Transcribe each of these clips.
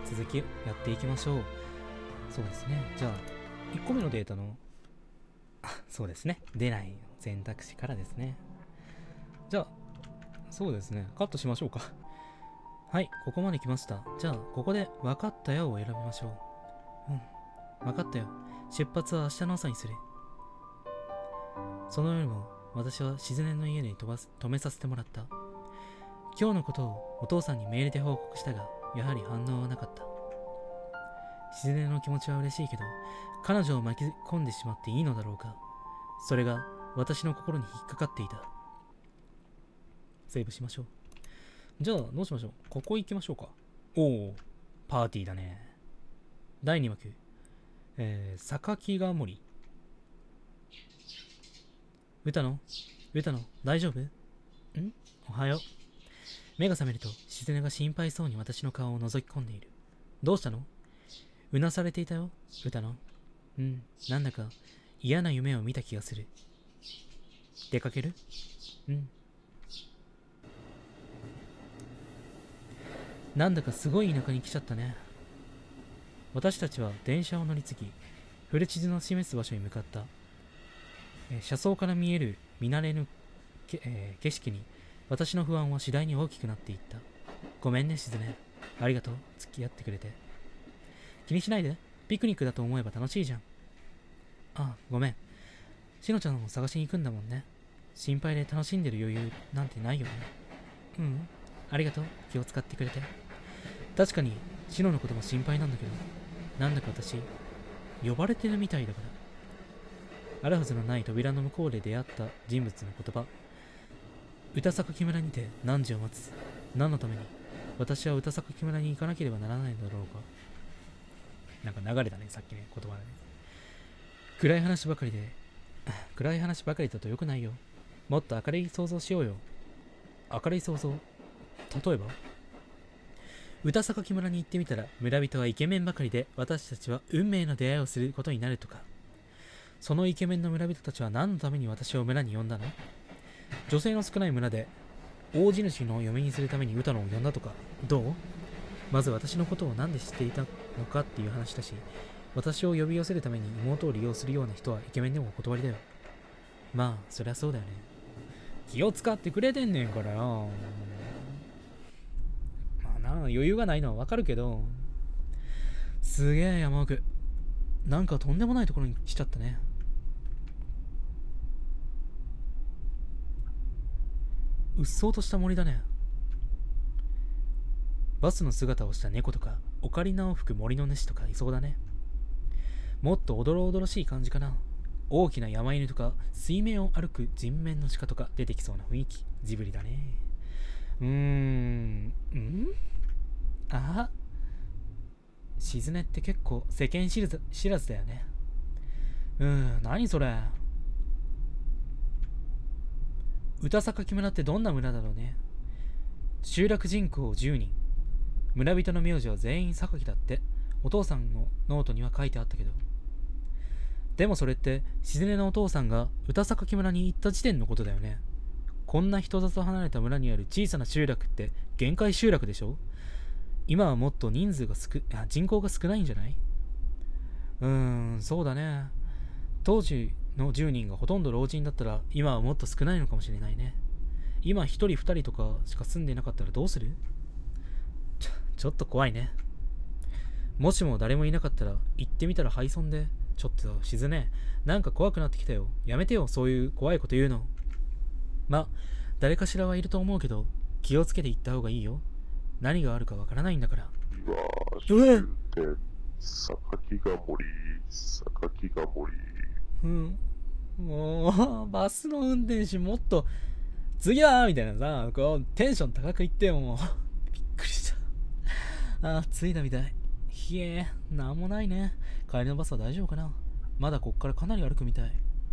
続きやっていきましょう。そうですね。じゃあ、1個目のデータの、そうですね。出ない選択肢からですね。じゃあ、そうですね。カットしましょうか。はい、ここまで来ました。じゃあ、ここで分かったよを選びましょう。分かったよ。出発は明日の朝にする。その夜も、私は静音の家に泊めさせてもらった。今日のことをお父さんにメールで報告したが、やはり反応はなかった。静音の気持ちは嬉しいけど、彼女を巻き込んでしまっていいのだろうか。それが私の心に引っかかっていた。セーブしましょう。じゃあ、どうしましょう。ここ行きましょうか。おお、パーティーだね。第2幕。榊が森。歌野、大丈夫？おはよう。目が覚めると、静音が心配そうに私の顔を覗き込んでいる。どうしたの？うなされていたよ、歌野。なんだか嫌な夢を見た気がする。出かける？なんだかすごい田舎に来ちゃったね。私たちは電車を乗り継ぎ、古地図の示す場所に向かった。車窓から見える見慣れぬ景色に私の不安は次第に大きくなっていった。ごめんね、静音。ありがとう、付き合ってくれて。気にしないで。ピクニックだと思えば楽しいじゃん。あ、ごめん。しのちゃんを探しに行くんだもんね。心配で楽しんでる余裕なんてないよね。ありがとう、気を使ってくれて。確かに、しののことも心配なんだけど、なんだか私、呼ばれてるみたいだから。あるはずのない扉の向こうで出会った人物の言葉。歌榊村にて何時を待つ。何のために私は歌榊村に行かなければならないのだろうか。なんか流れたね、さっきね、言葉でね。暗い話ばかりだとよくないよ。もっと明るい想像しようよ。明るい想像？例えば？歌榊村に行ってみたら村人はイケメンばかりで私たちは運命の出会いをすることになるとか。そのイケメンの村人たちは何のために私を村に呼んだの？女性の少ない村で大地主の嫁にするために歌野を呼んだとか。どう？まず私のことを何で知っていたのかっていう話だし、私を呼び寄せるために妹を利用するような人はイケメンでもお断りだよ。まあそりゃそうだよね。気を使ってくれてんねんからよ。まあな、余裕がないのはわかるけど、すげえ山奥。なんかとんでもないところに来ちゃったね。うっそうとした森だね。バスの姿をした猫とか、オカリナを吹く森の主とかいそうだね。もっとおどろおどろしい感じかな。大きな山犬とか、水面を歩く人面の鹿とか出てきそうな雰囲気。ジブリだね。あ、静音って結構世間知らずだよね。何それ。歌榊村ってどんな村だろうね。集落人口10人。村人の名字は全員榊だって、お父さんのノートには書いてあったけど。でもそれって、静音のお父さんが歌榊村に行った時点のことだよね。こんな人里離れた村にある小さな集落って限界集落でしょ？今はもっと人口が少ないんじゃない？そうだね。当時の10人がほとんど老人だったら、今はもっと少ないのかもしれないね。今1人2人とかしか住んでなかったらどうする？ちょっと怖いね。もしも誰もいなかったら行ってみたら廃村で。ちょっと静音、なんか怖くなってきたよ。やめてよ、そういう怖いこと言うの。ま、誰かしらはいると思うけど、気をつけて行った方がいいよ。何があるかわからないんだから。 終点、榊が森。 もう、バスの運転手もっと、次はみたいなさ、こう、テンション高く言ってよ、もう。びっくりした。着いたみたい。ひえ、なんもないね。帰りのバスは大丈夫かな？まだこっからかなり歩くみたい。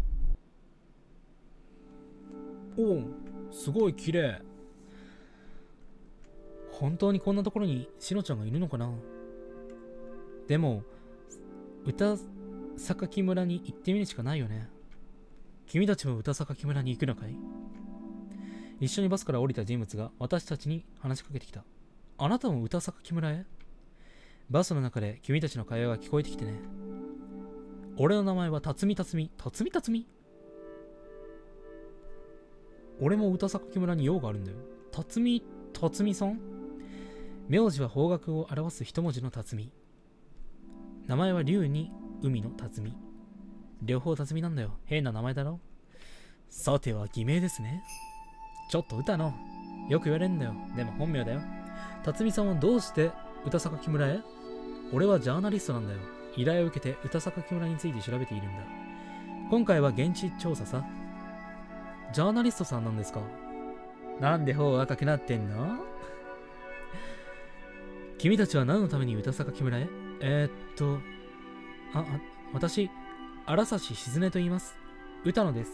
すごい綺麗。本当にこんなところにしのちゃんがいるのかな？でも、歌榊村に行ってみるしかないよね。君たちも歌榊村に行くのかい？一緒にバスから降りた人物が私たちに話しかけてきた。あなたも歌榊村へ？ バスの中で君たちの会話が聞こえてきてね。俺の名前は辰巳辰巳。辰巳辰巳？俺も歌榊村に用があるんだよ。辰巳辰巳さん？名字は方角を表す一文字の辰巳。名前は竜に海の辰巳。両方辰巳なんだよ。変な名前だろ。さては偽名ですね。ちょっと歌の。よく言われるんだよ。でも本名だよ。辰巳さんはどうして歌榊村へ？俺はジャーナリストなんだよ。依頼を受けて歌榊村について調べているんだ。今回は現地調査さ。ジャーナリストさんなんですか？なんで頬赤くなってんの？君たちは何のために歌榊村へ？私、荒指静音と言います。歌野です。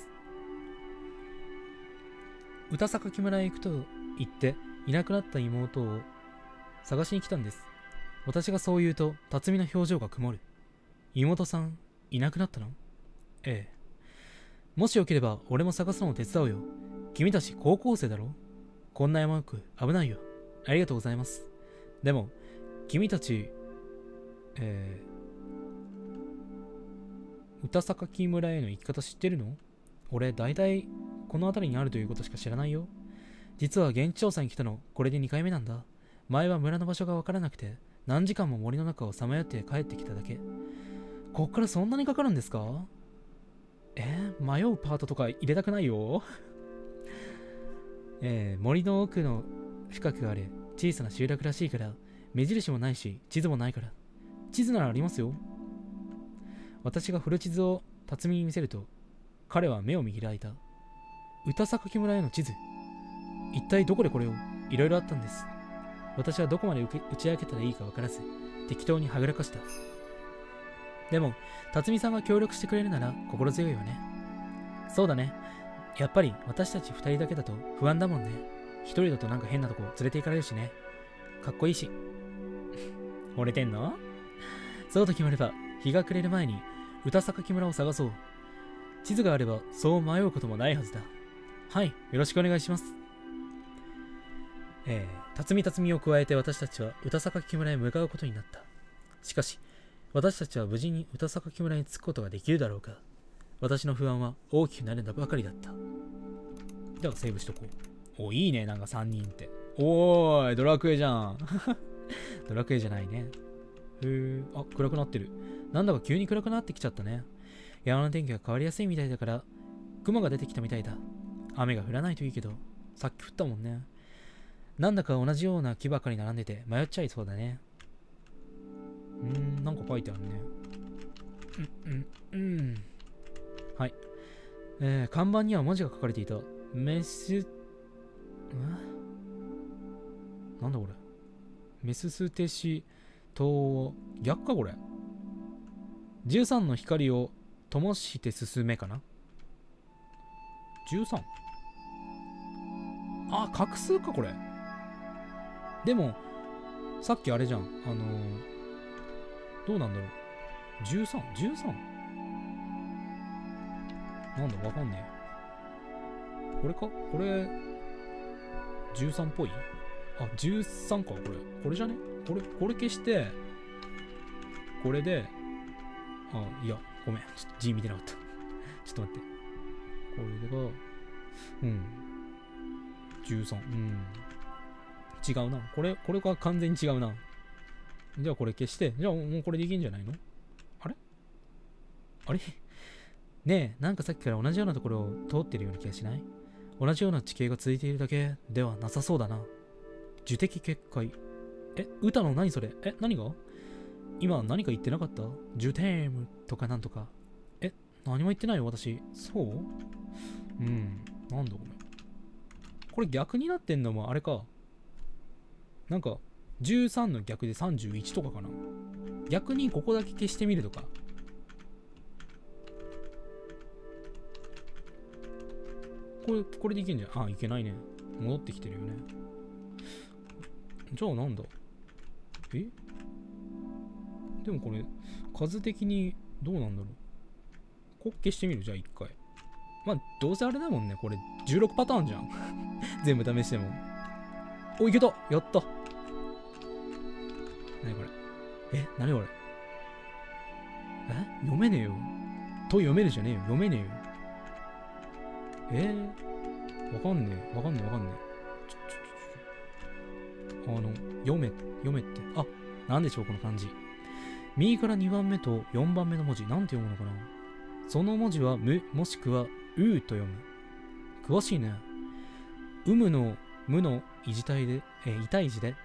歌榊村へ行くと言っていなくなった妹を探しに来たんです。私がそう言うと辰巳の表情が曇る。妹さんいなくなったの？ええ。もしよければ俺も探すのを手伝うよ。君たち高校生だろ？こんな山奥危ないよ。ありがとうございます。でも君たち歌榊村への行き方知ってるの？俺大体この辺りにあるということしか知らないよ。実は現地調査に来たのこれで2回目なんだ。前は村の場所がわからなくて何時間も森の中をさまよって帰ってきただけ。こっからそんなにかかるんですか？迷うパートとか入れたくないよ。森の奥の深くがある小さな集落らしいから目印もないし地図もないから。地図ならありますよ。私が古地図を辰巳に見せると彼は目を見開いた。歌榊村への地図。一体どこでこれを？いろいろあったんです。私はどこまで打ち明けたらいいか分からず適当にはぐらかした。でも辰巳さんが協力してくれるなら心強いわね。そうだね。やっぱり私たち2人だけだと不安だもんね。1人だとなんか変なとこ連れて行かれるしね。かっこいいし。惚れてんの？そうと決まれば日が暮れる前に歌榊村を探そう。地図があればそう迷うこともないはずだ。はい、よろしくお願いします。辰巳を加えて私たちは歌榊村へ向かうことになった。しかし私たちは無事に歌榊村に着くことができるだろうか。私の不安は大きくなるんだばかりだった。ではセーブしとこう。お、いいね、なんか3人って。おーい、ドラクエじゃん。ドラクエじゃないね。あ、暗くなってる。なんだか急に暗くなってきちゃったね。山の天気が変わりやすいみたいだから、雲が出てきたみたいだ。雨が降らないといいけど、さっき降ったもんね。なんだか同じような木ばかり並んでて迷っちゃいそうだね。なんか書いてあるね。はい。看板には文字が書かれていた。なんだこれ。メスステシ島、逆かこれ。13の光を灯して進めかな。13？ あ、画数かこれ。でも、さっきあれじゃん。どうなんだろう。13？ 13？ なんだわかんねえ。これかこれ、13っぽい？あ、13かこれ。これじゃね？これ消して、これで、あ、いや、ごめん。ちょっと字見てなかった。ちょっと待って。これが、13。違うな。これが完全に違うな。じゃあこれ消して、じゃあもうこれでいけんじゃないの？あれねえ、なんかさっきから同じようなところを通ってるような気がしない？同じような地形が続いているだけではなさそうだな。樹的結界。歌の何それ？何が？今何か言ってなかった？ジュテームとかなんとか。何も言ってないよ、私。そう？なんだこれ。これ逆になってんのもあれか。なんか、13の逆で31とかかな。逆にここだけ消してみるとか。これでいけんじゃん。あ、いけないね。戻ってきてるよね。じゃあなんだ？でもこれ、数的にどうなんだろう。こっ消してみるじゃあ1回。まあ、どうせあれだもんね。これ、16パターンじゃん。全部試しても。お、いけた！やった！何これ。 何これ。読めねえよ。と読めるじゃねえよ。読めねえよ。わかんねえ。読めって。なんでしょう、この漢字。右から2番目と4番目の文字。なんて読むのかな。その文字はむ、もしくはうと読む。詳しいね。うむの無の異体で、痛い字で、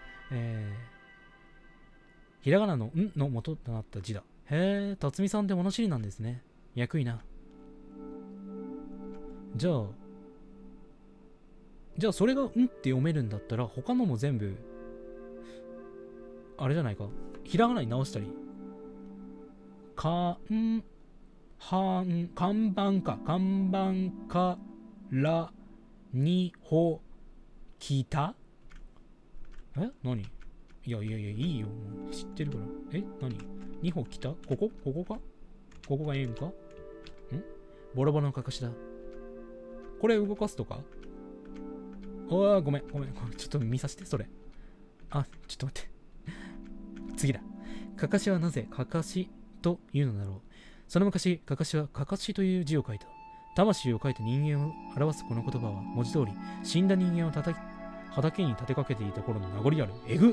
ひらがなのんの元となった字だ。辰巳さんって物知りなんですね。役いな。じゃあそれがんって読めるんだったら、他のも全部、あれじゃないか。ひらがなに直したり。看板からにほきた。何？いや、いいよ。もう知ってるから。何？2歩来た？ここか？ここが円か？ボロボロのかかしだ。これ動かすとか？ごめん。ちょっと見させて、それ。ちょっと待って。次だ。かかしはなぜかかしというのだろう。その昔、かかしはかかしという字を書いた。魂を書いた人間を表すこの言葉は、文字通り、死んだ人間を畑に立てかけていた頃の名残ある。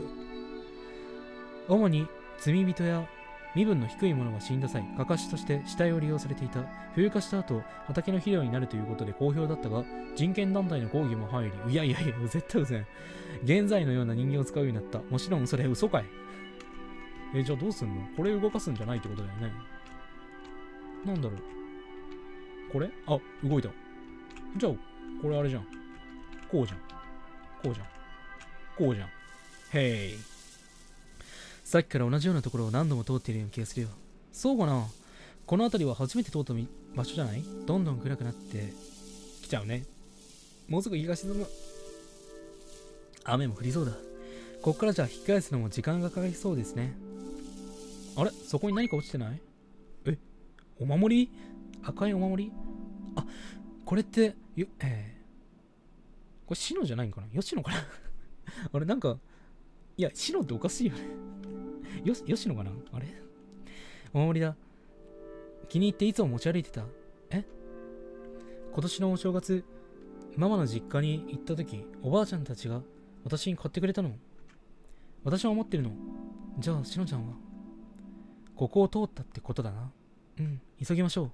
主に罪人や身分の低い者が死んだ際、かかしとして死体を利用されていた。風化した後、畑の肥料になるということで好評だったが、人権団体の抗議も入り、いや、絶対嘘やん。現在のような人間を使うようになった。もちろんそれ嘘かい。じゃあどうすんの？これ動かすんじゃないってことだよね。なんだろう。これ？動いた。じゃあ、これあれじゃん。こうじゃん。へい。さっきから同じようなところを何度も通っているような気がするよ。そうかな？この辺りは初めて通った場所じゃない？どんどん暗くなってきちゃうね。もうすぐ日が沈む。雨も降りそうだ。こっからじゃあ引き返すのも時間がかかりそうですね。あれ？そこに何か落ちてない？お守り？赤いお守り？これって、これ、シノじゃないんかな？ヨシノかなあれ、なんか、いや、シノっておかしいよねヨシノかな？あれ？お守りだ。気に入っていつも持ち歩いてた。今年のお正月、ママの実家に行った時、おばあちゃんたちが私に買ってくれたの。私は思ってるの。じゃあ、シノちゃんはここを通ったってことだな。急ぎましょう。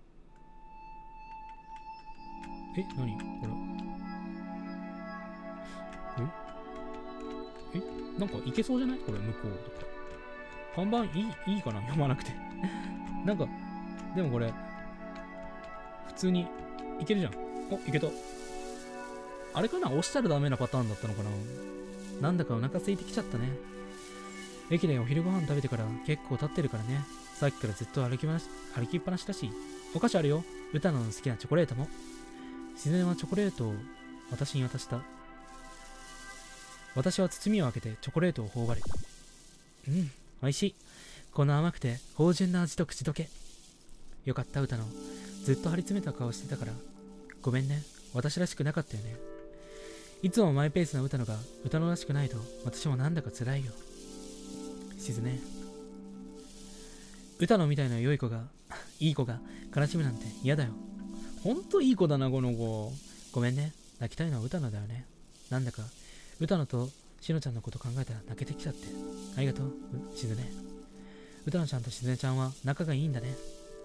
何これ。なんか行けそうじゃない？これ向こうとか。看板いいかな？読まなくてなんか、でもこれ、普通に行けるじゃん。行けた。あれかな？押したらダメなパターンだったのかな？なんだかお腹空いてきちゃったね。駅でお昼ご飯食べてから結構経ってるからね。さっきからずっと歩きっぱなしだし。お菓子あるよ。歌の好きなチョコレートも。自然はチョコレートを私に渡した。私は包みを開けてチョコレートを頬張る。美味しい。この甘くて芳醇な味と口どけ。よかった、歌の。ずっと張り詰めた顔してたから。ごめんね。私らしくなかったよね。いつもマイペースな歌のが歌のらしくないと私もなんだか辛いよ。静ね。歌のみたいな良い子が、いい子が悲しむなんて嫌だよ。ほんといい子だな、この子。ごめんね。泣きたいのは歌のだよね。なんだか、歌のとしのちゃんのこと考えたら泣けてきちゃって。ありがとう、しずね。歌のちゃんとしずねちゃんは仲がいいんだね。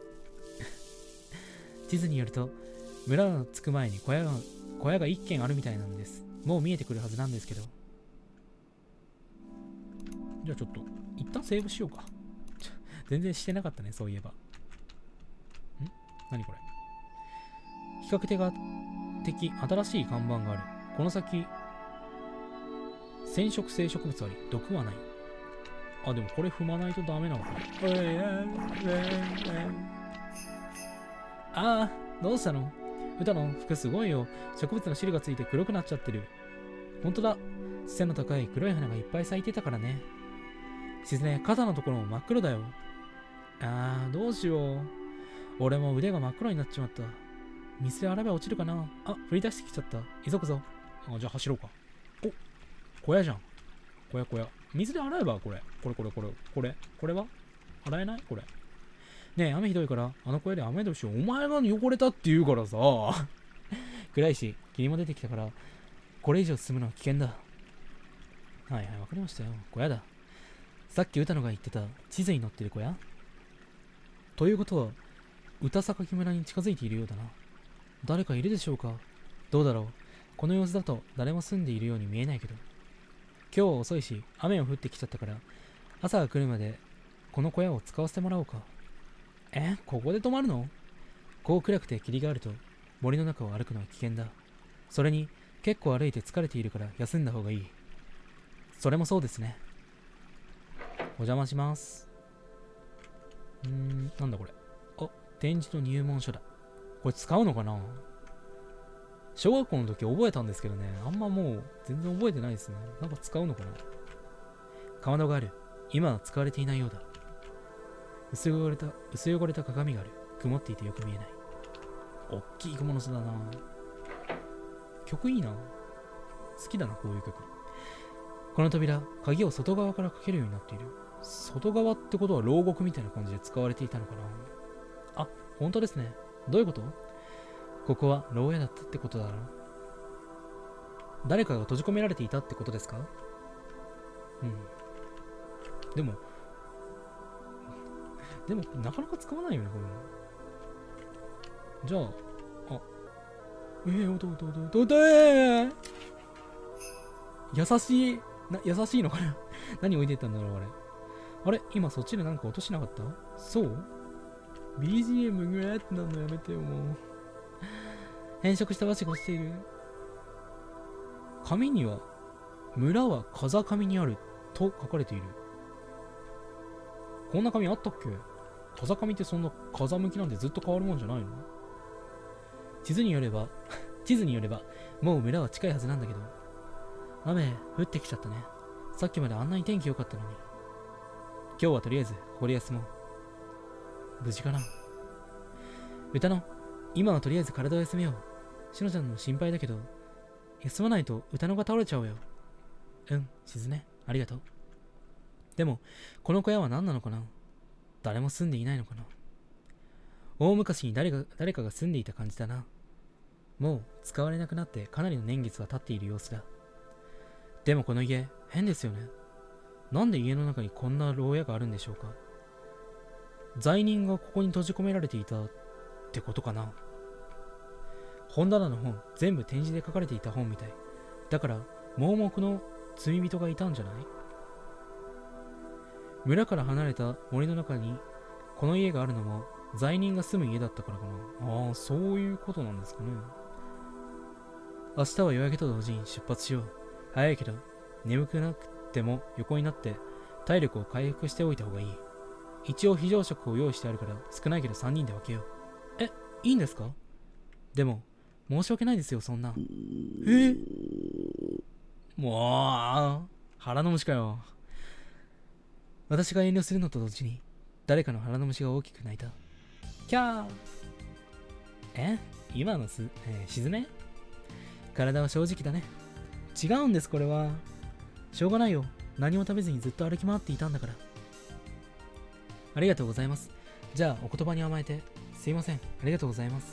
地図によると、村が着く前に小屋が1軒あるみたいなんです。もう見えてくるはずなんですけど。じゃあちょっと、一旦セーブしようか。全然してなかったね、そういえば。何これ。比較的新しい看板がある。この先、染色性植物あり、毒はない。でもこれ踏まないとダメなのかな。どうしたの？歌の服すごいよ。植物の汁がついて黒くなっちゃってる。ほんとだ。背の高い黒い花がいっぱい咲いてたからね。しずね、肩のところも真っ黒だよ。どうしよう。俺も腕が真っ黒になっちまった。水で洗えば落ちるかな。降り出してきちゃった。急ぐぞ。じゃあ走ろうか。小屋じゃん。小屋。 水で洗えばこれは洗えないこれ。ねえ、雨ひどいから、あの小屋で雨どうしよう。お前が汚れたって言うからさ。暗いし、霧も出てきたから、これ以上進むのは危険だ。はいはい、わかりましたよ。小屋だ。さっき歌野が言ってた地図に載ってる小屋ということは、歌榊村に近づいているようだな。誰かいるでしょうか。どうだろう。この様子だと誰も住んでいるように見えないけど。今日は遅いし、雨も降ってきちゃったから、朝が来るまでこの小屋を使わせてもらおうか。ここで泊まるの？こう暗くて霧があると森の中を歩くのは危険だ。それに結構歩いて疲れているから休んだ方がいい。それもそうですね。お邪魔します。なんだこれ。あ、展示の入門書だ。これ使うのかな？小学校の時覚えたんですけどね、あんまもう全然覚えてないですね。なんか使うのかな？かまどがある。今は使われていないようだ。薄汚れた鏡がある。曇っていてよく見えない。おっきい小物だな。曲いいな。好きだな、こういう曲。この扉、鍵を外側からかけるようになっている。外側ってことは牢獄みたいな感じで使われていたのかな。あ、本当ですね。どういうこと？ここは牢屋だったってことだろう。誰かが閉じ込められていたってことですか？でも、なかなか使わないよね、これ。じゃあ、優しいのかな。何置いてったんだろう、あれ今そっちでなんか落としなかった？そう ?BGM ぐらーってなんのやめてよ、もう。変色した和紙が落ちている。紙には、村は風上にあると書かれている。こんな紙あったっけ？風上ってそんな風向きなんてずっと変わるもんじゃないの？地図によれば、もう村は近いはずなんだけど。雨降ってきちゃったね。さっきまであんなに天気良かったのに。今日はとりあえずここで休もう。無事かな。歌野、今はとりあえず体を休めよう。しのちゃんの心配だけど、休まないと歌野が倒れちゃうよ。しずね、ありがとう。でも、この小屋は何なのかな？誰も住んでいないのかな？大昔に誰かが住んでいた感じだな。もう使われなくなってかなりの年月は経っている様子だ。でもこの家、変ですよね。なんで家の中にこんな牢屋があるんでしょうか。罪人がここに閉じ込められていたってことかな。本棚の本、全部展示で書かれていた本みたい。だから、盲目の罪人がいたんじゃない？村から離れた森の中にこの家があるのも罪人が住む家だったからかな。そういうことなんですかね。明日は夜明けと同時に出発しよう。早いけど、眠くなくても横になって体力を回復しておいた方がいい。一応非常食を用意してあるから少ないけど3人で分けよう。いいんですか？でも、申し訳ないですよ、そんな。もう、腹の虫かよ。私が遠慮するのと同時に、誰かの腹の虫が大きく鳴いた。キャー。今のしずね？体は正直だね。違うんです、これは。しょうがないよ。何も食べずにずっと歩き回っていたんだから。ありがとうございます。じゃあ、お言葉に甘えて。すいません。ありがとうございます。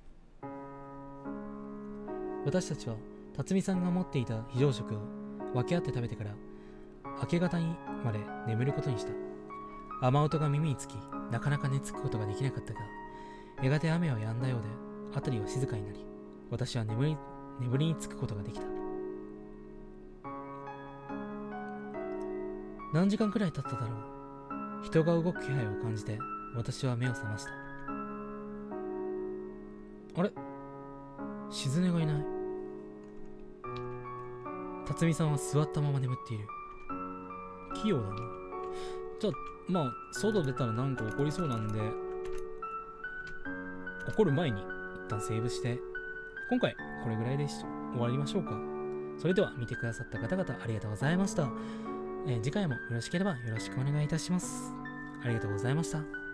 私たちは、辰巳さんが持っていた非常食を分け合って食べてから、明け方にまで眠ることにした。雨音が耳につき、なかなか寝つくことができなかったが、やがて雨は止んだようで、辺りは静かになり、私は眠りにつくことができた。何時間くらい経っただろう。人が動く気配を感じて、私は目を覚ました。あれ？しずねがいない。辰巳さんは座ったまま眠っている。器用だな。じゃあ、外出たらなんか起こりそうなんで、起こる前に一旦セーブして、今回これぐらいで終わりましょうか。それでは見てくださった方々ありがとうございました。次回もよろしければよろしくお願いいたします。ありがとうございました。